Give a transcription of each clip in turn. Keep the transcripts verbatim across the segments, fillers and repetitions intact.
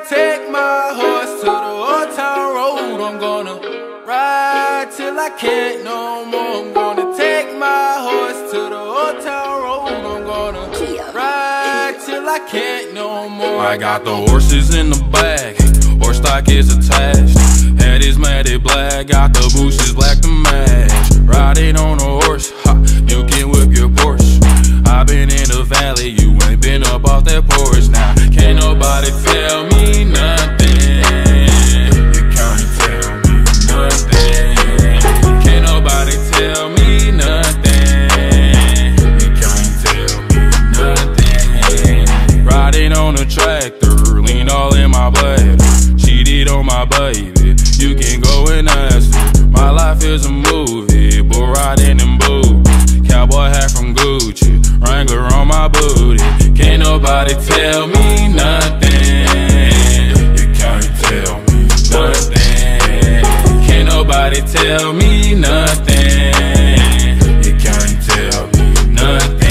take my horse to the old town road. I'm gonna ride till I can't no more. I'm gonna take my horse to the old town road. I'm gonna ride till I can't no more. I got the horses in the bag, horse stock is attached. Head is matted black, got the bushes black to match. Riding on a horse, ha, you can whip your Porsche. I been in the valley, you ain't been up off that porch. Now, can't nobody tell me nothing. You can't tell me nothing. Can't nobody tell me nothing. You can't tell me nothing. Riding on a tractor, lean all in my blood. Cheated on my baby, you can go and ask her. My life is a movie, bull riding in boots. Cowboy hat from Gucci, Wrangler on my booty. Can't nobody tell me nothing. You can't tell me nothing. Can't nobody tell me nothing. You can't tell me nothing.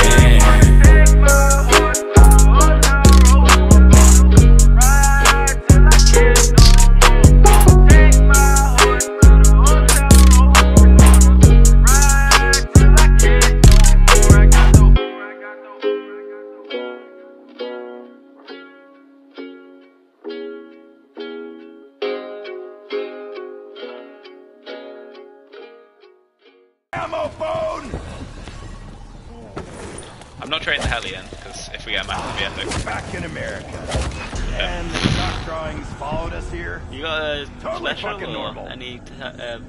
I'm not trading the Hellion, because if we get a map, it'll be epic. We're back in America. Yeah. And the stock drawings followed us here. You got a totally special fucking or normal. any uh,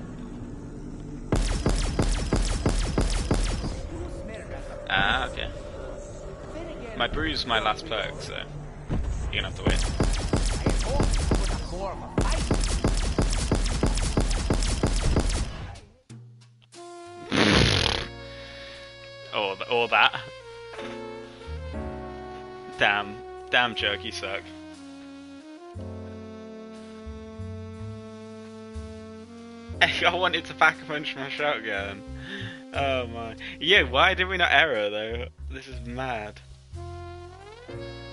Ah, okay. My brew's my last perk, so you're gonna have to wait. Or, th or that. Damn. Damn, Jerk, you suck. I wanted to pack a punch my shotgun. Oh my. Yeah, why did we not error though? This is mad.